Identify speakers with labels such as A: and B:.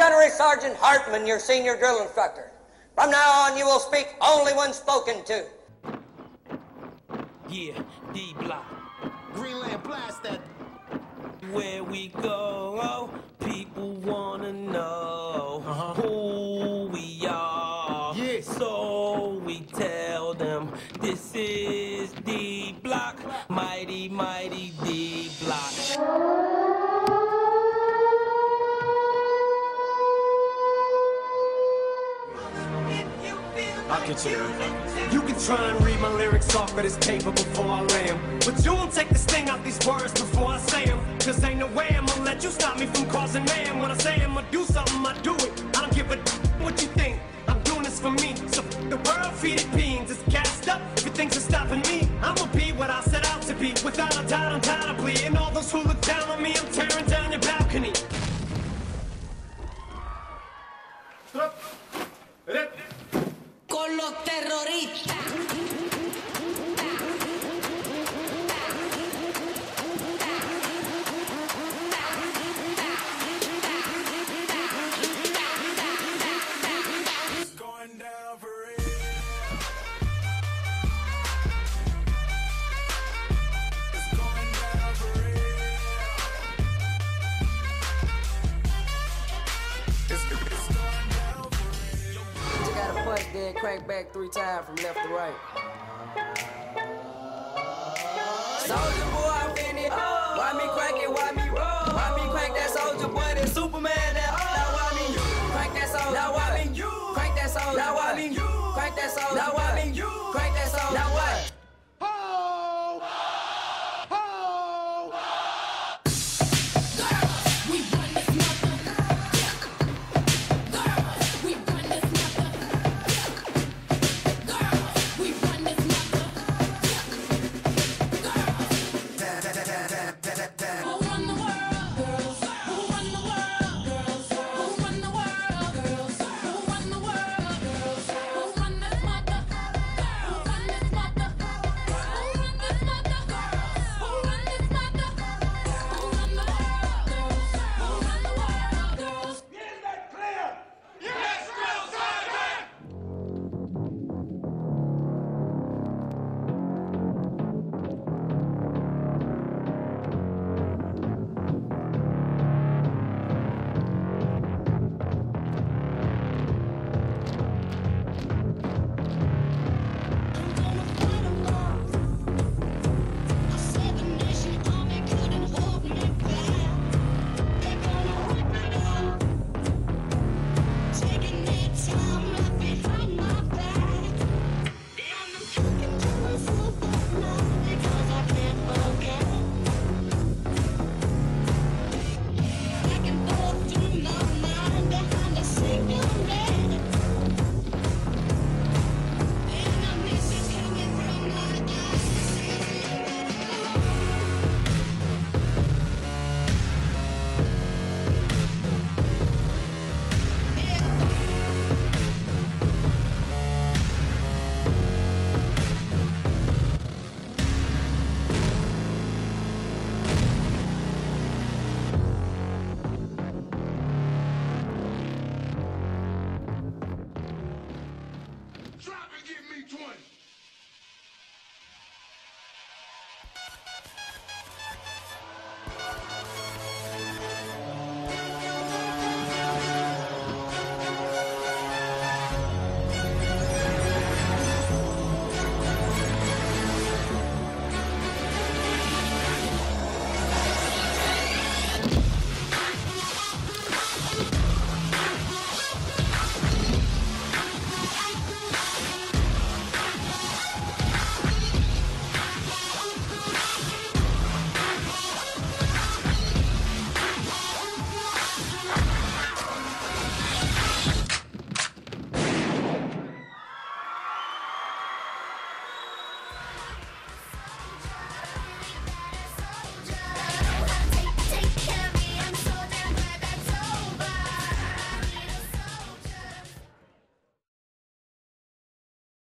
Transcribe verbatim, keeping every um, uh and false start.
A: Gunnery Sergeant Hartman, your senior drill instructor. From now on, you will speak only when spoken to.
B: Yeah, D Block.
C: Greenland, blast that.
B: Where we go, people wanna know
C: uh-huh.
B: who we are.
C: Yeah.
B: So we tell them this is D Block, mighty, mighty D Block.
C: I'll get you. You can try and read my lyrics off of this paper before I lay 'em, but you won't take the sting out these words before I say 'em. Cause ain't no way I'ma let you stop me from causing mayhem. When I say I'ma do something, I do it. I don't give a what you think. I'm doing this for me. So the world feed it beans. It's gassed up. Everything's just stopping me. I'ma be what I set out to be. Without a doubt, undoubtedly. And all those who look down on me, I'm tearing down your balcony.
D: Con los terroristas.
E: Then crank back three times from left to right. Soldier boy, I'm in it. Why me crank it? Why me roll? Why me crank that soldier boy? That Superman that oh. Now why me you crank that soldier? Now why me you crank that soldier? Now why me you crank that soldier? Now why me you